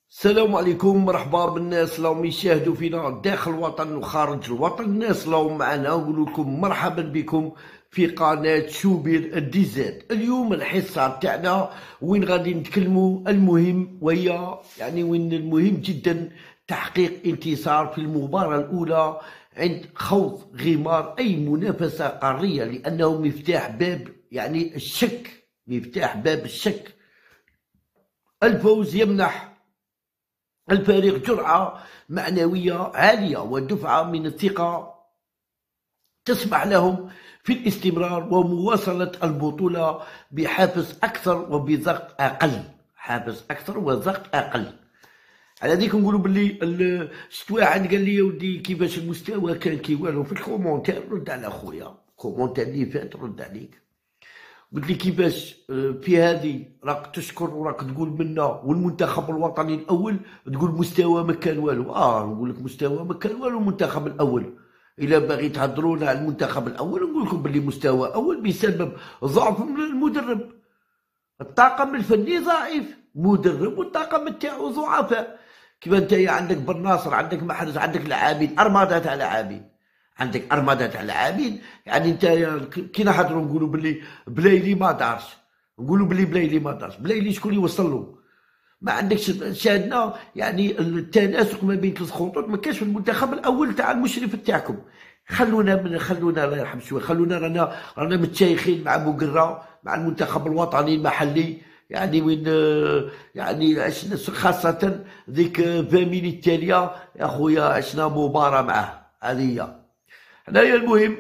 السلام عليكم، مرحبا بالناس اللي يشاهدوا فينا داخل الوطن وخارج الوطن. الناس اللي معنا نقول لكم مرحبا بكم في قناة شوبير الديزاد. اليوم الحصة تاعنا وين غادي نتكلموا المهم، وهي وين المهم جدا تحقيق انتصار في المباراة الأولى عند خوض غمار أي منافسة قارية، لأنه مفتاح باب الشك، مفتاح باب الشك. الفوز يمنح الفريق جرعة معنوية عالية ودفعة من الثقة تسمح لهم في الاستمرار ومواصلة البطولة بحافز أكثر وبضغط أقل. حافز أكثر وضغط أقل. على ذيك نقولوا باللي شفت واحد قال لي يا ودي كيفاش المستوى كان كي والو في الكومونتير. رد على خويا، الكومونتير اللي فات رد عليك، قلت لي كيفاش في هذه راك تشكر وراك تقول منا والمنتخب الوطني الاول تقول مستوى ما كان والو. نقول لك مستوى ما كان والو المنتخب الاول. الا باغي تهضرونا على المنتخب الاول نقول لكم باللي مستوى اول بسبب ضعف المدرب. الطاقم الفني ضعيف، مدرب والطاقم تاعو ضعفاء. كيما انت عندك بن ناصر، عندك محرز، عندك لاعبين ارماده تاع لاعبين، عندك ارماده تاع لاعبين. انت كي نحضروا نقولوا باللي بلايلي ما دارش، نقولوا باللي بلايلي ما دارش. بلايلي شكون يوصل له؟ ما عندكش. شاهدنا التناسق ما بين ثلاث خطوط ما كاش في المنتخب الاول تاع المشرف تاعكم. خلونا الله يرحم شويه، خلونا رانا متشايخين مع بوقرة، مع المنتخب الوطني المحلي. وين عشنا خاصة ذيك 20 مينيت التالية يا خويا، عشنا مباراة معاه. هذه هي. هنايا المهم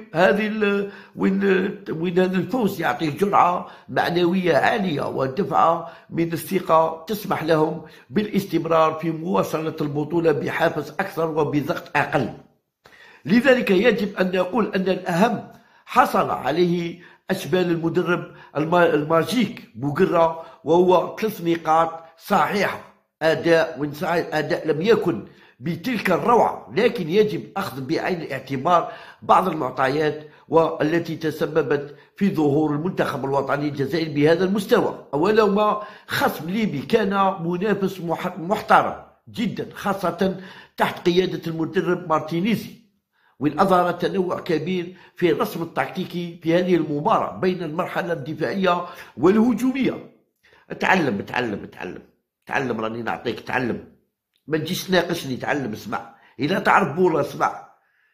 وين هذا الفوز يعطيه جرعة معنوية عالية ودفعة من الثقة تسمح لهم بالاستمرار في مواصلة البطولة بحافز أكثر وبضغط أقل. لذلك يجب أن نقول أن الأهم حصل عليه أشبال المدرب الماجيك بوقرة، وهو 3 نقاط صحيحة. أداء لم يكن بتلك الروعة، لكن يجب أخذ بعين الاعتبار بعض المعطيات والتي تسببت في ظهور المنتخب الوطني الجزائري بهذا المستوى. أولا ما خصم ليبي كان منافس محترم جدا، خاصة تحت قيادة المدرب مارتينيزي، وين أظهر تنوع كبير في الرسم التكتيكي في هذه المباراة بين المرحلة الدفاعية والهجومية. تعلم راني نعطيك. تعلم، ما تجيش تناقشني. تعلم، اسمع. إلا تعرف بولا اسمع،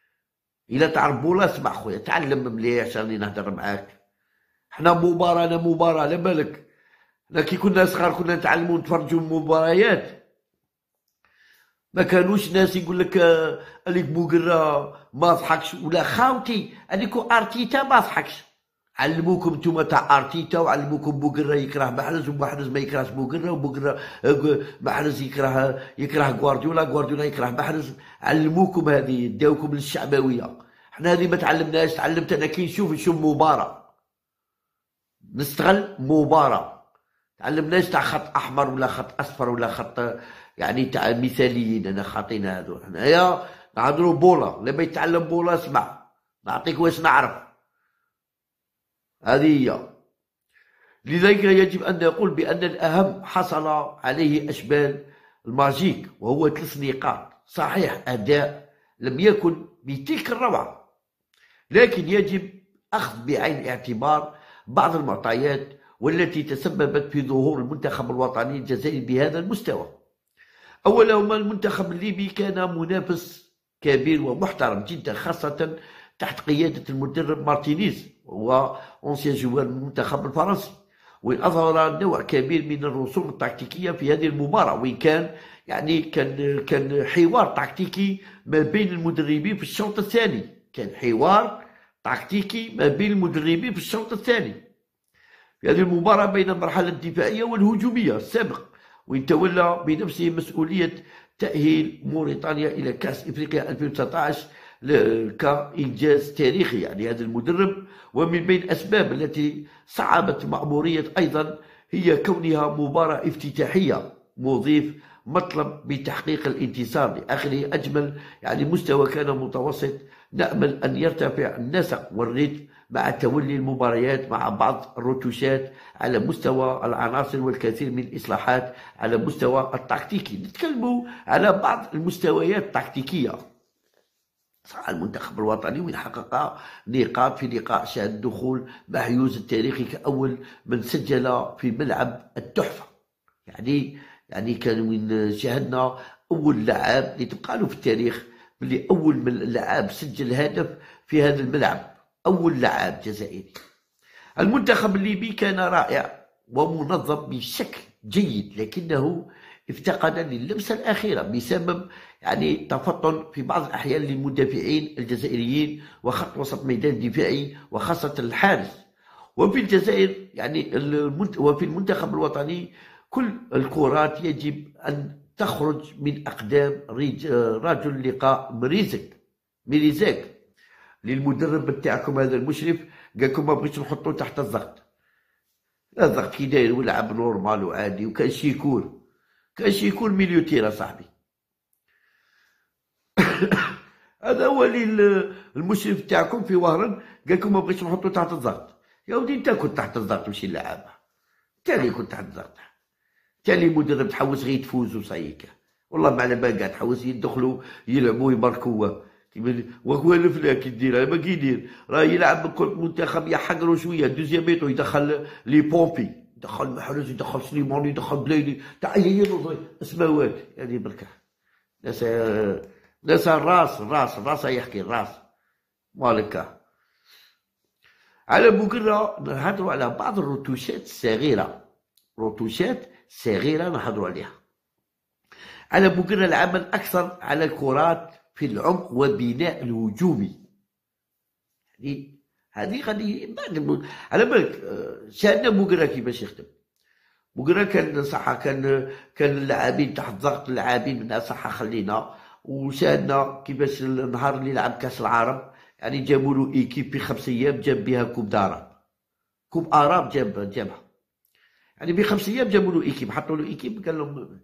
اسمع خويا. تعلم مليح راني نهدر معاك. حنا مباراة، أنا مباراة على بالك. حنا كي كنا صغار كنا نتعلمو نتفرجو المباريات، ما كانوش ناس يقول لك عليك بوقرة ما ضحكش، ولا خاوتي عليكو ارتيتا ما ضحكش. علموكم نتوما تاع ارتيتا، وعلموكم بوقرة يكره محرز، ومحرز ما يكرهش بوقرة، وبوقرة محرز يكره غوارديولا يكره محرز. علموكم هذه، داوكم للشعبوية. حنا هذه ما تعلمناش. تعلمت انا كي نشوف مباراة نستغل مباراة. تعلمناش تاع خط احمر ولا خط اصفر ولا خط تاع مثاليين. انا خاطينا هذو. حنايا نهضروا بولا. لما يتعلم بولا اسمع، نعطيك واش نعرف. هذه هي. لذلك يجب ان نقول بان الاهم حصل عليه اشبال الماجيك، وهو 3 نقاط. صحيح اداء لم يكن بتلك الروعه، لكن يجب اخذ بعين الاعتبار بعض المعطيات والتي تسببت في ظهور المنتخب الوطني الجزائري بهذا المستوى. أولا المنتخب الليبي كان منافس كبير ومحترم جدا، خاصة تحت قيادة المدرب مارتينيز، وهو أنسيان جوار المنتخب الفرنسي، وين أظهر نوع كبير من الرسوم التكتيكية في هذه المباراة. وين كان كان حوار تكتيكي ما بين المدربين في الشوط الثاني. كان حوار تكتيكي ما بين المدربين في الشوط الثاني في هذه المباراة بين المرحلة الدفاعية والهجومية السابق، وين تولى بنفسه مسؤولية تأهيل موريتانيا إلى كأس إفريقيا 2019 كإنجاز تاريخي. هذا المدرب. ومن بين الأسباب التي صعبت مأمورية أيضا هي كونها مباراة افتتاحية مضيف مطلب بتحقيق الانتصار لآخره أجمل مستوى كان متوسط. نأمل أن يرتفع النسق والريتم مع تولي المباريات مع بعض الرتوشات على مستوى العناصر والكثير من الإصلاحات على مستوى التكتيكي. نتكلم على بعض المستويات التكتيكية. صح المنتخب الوطني وين حقق نقاط في لقاء شهد الدخول محيوز التاريخي كأول من سجل في ملعب التحفة. كان وين شاهدنا أول لاعب اللي تبقى له في التاريخ باللي أول من لاعب سجل هدف في هذا الملعب، أول لاعب جزائري. المنتخب الليبي كان رائع ومنظم بشكل جيد، لكنه افتقد للمسة الأخيرة بسبب تفطن في بعض الأحيان للمدافعين الجزائريين وخط وسط ميدان دفاعي وخاصة الحارس. وفي الجزائر وفي المنتخب الوطني كل الكرات يجب أن تخرج من أقدام رجل لقاء ميريزاك للمدرب بتاعكم هذا المشرف. قالكم ما بغيتش نحطو تحت الضغط. لا الضغط كي داير ولعب نورمال وعادي، وكان شيكون ميليو تيرا صاحبي. هذا هو اللي المشرف تاعكم في وهران قالكم ما بغيتش نحطو تحت الضغط. يا ودي انت كنت تحت الضغط ماشي اللعابه، انت اللي كنت تحت الضغط، انت اللي مدرب تحوس غير تفوز وصايك. والله ما على بالك تحوس يدخلوا يلعبوا يباركوا وهو الفلا كي دير ما كيدير راه يلعب منتخب يحقروا شويه دوزيام ميتو يدخل لي بومبي، يدخل محرز، يدخل سليماني، يدخل بلايلي تاع اسماوات بركه. ناس الراس يحكي الراس مالك. على بكره نهضروا على بعض الرتوشات الصغيره نهضروا عليها. على بكره العمل اكثر على الكرات في العمق وبناء الهجومي. هذه غادي على بالك. شاهدنا بكره كيفاش يخدم. بكره كان صح كان اللاعبين تحت ضغط، اللاعبين منها صح خلينا. وشاهدنا كيفاش النهار اللي لعب كاس العالم جابوا له ايكيب في 5 ايام جاب بها كوب اراب جابها ب5 ايام جابوا له ايكيب، حطوا له ايكيب قال لهم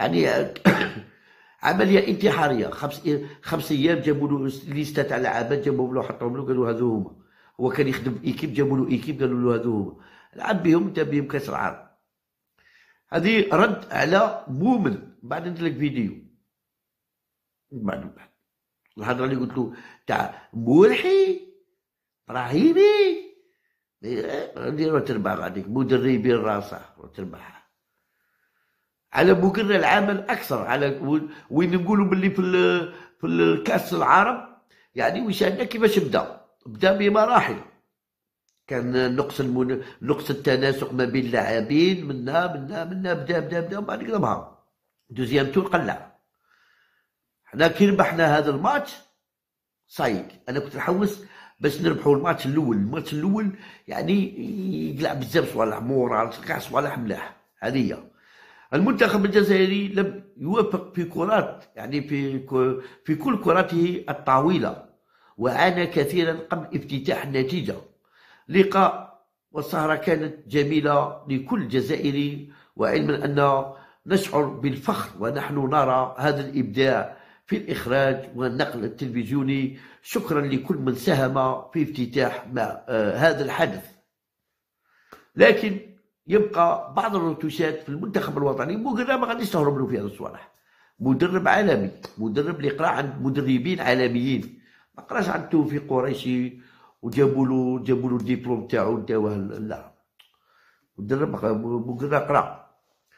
عمليه انتحاريه. 5 ايام جابوا له ليسته تاع لعابات، جابوهم له حطوهم له قالوا هذو هما. هو كان يخدم ايكيب، جابوا له ايكيب قالوا له هذو هما، لعب بهم جاب بهم كاس العالم. هذه رد على مؤمن. بعد ندير لك فيديو بعد الهضره اللي قلت له تاع مولحي ابراهيمي نديرو تربح غاديك مدربين راسه وتربح. على بكره العمل اكثر على وين نقولوا باللي في الكاس العرب وشاهدنا كيفاش بدا بمراحل. كان نقص التناسق ما بين اللاعبين منا بدا وبعد كده بها دوزيام تور قلع. حنا كي ربحنا هذا الماتش صايك انا كنت نحوس باش نربحوا الماتش الاول يقلع بزاف صوالح مورال كاع صوالح ملاح. هذه المنتخب الجزائري لم يوفق في كرات في كل كراته الطويله، وعانى كثيرا قبل افتتاح النتيجه. لقاء والسهره كانت جميله لكل جزائري، وعلما ان نشعر بالفخر ونحن نرى هذا الابداع في الإخراج والنقل التلفزيوني. شكرا لكل من ساهم في افتتاح هذا الحدث. لكن يبقى بعض الرتوشات في المنتخب الوطني. بوغرا ما غاديش تهرب له في هذا الصوالح. مدرب عالمي، مدرب اللي قرا عند مدربين عالميين، ما قراش عند توفيق قريشي وجابوا له الدبلوم تاعو داوه. لا مدرب بوغرا قرا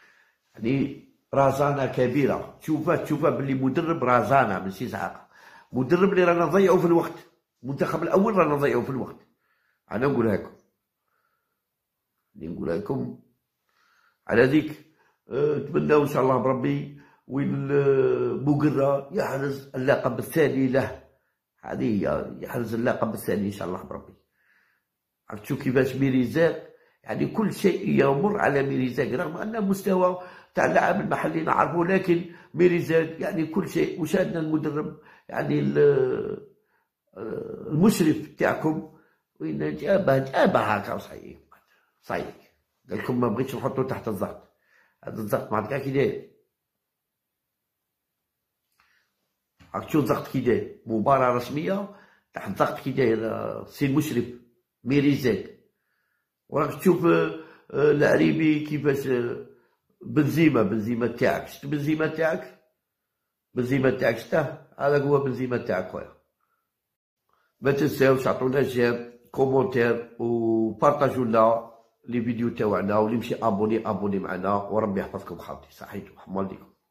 رازانة كبيرة. تشوفها باللي مدرب رازانة ماشي زعاقة، مدرب اللي رانا نضيعو في الوقت. المنتخب الأول رانا نضيعو في الوقت. أنا نقولها لكم على ذيك. نتمنى إن شاء الله بربي وين بوغرا يحرز اللقب الثاني له. هذه يحرز اللقب الثاني إن شاء الله بربي. عرفتوا كيفاش ميريزاك كل شيء يمر على ميريزاك، رغم أن مستوى تاع اللاعب المحلي نعرفه، لكن ميريزاك كل شيء. وشاهدنا المدرب المشرف تاعكم وين جابها هكا صحيح قال لكم ما بغيتش نحطو تحت الضغط. هذا الضغط ما عرفت كاع كي داير، راك تشوف الضغط كي داير، مباراة رسمية تحت الضغط كي داير السي المشرف ميريزاد، وراك تشوف العريبي كيفاش بنزيما تاعك، شفت بنزيما تاعك شتاه، هذاك هو بنزيما تاعك خويا. ما تنساوش عطونا جيم كومونتير وبارطاجوا لنا لي فيديو تاوعنا، واللي مشي ابوني معنا، وربي يحفظكم خاوتي، صحيتو حمال ليكم.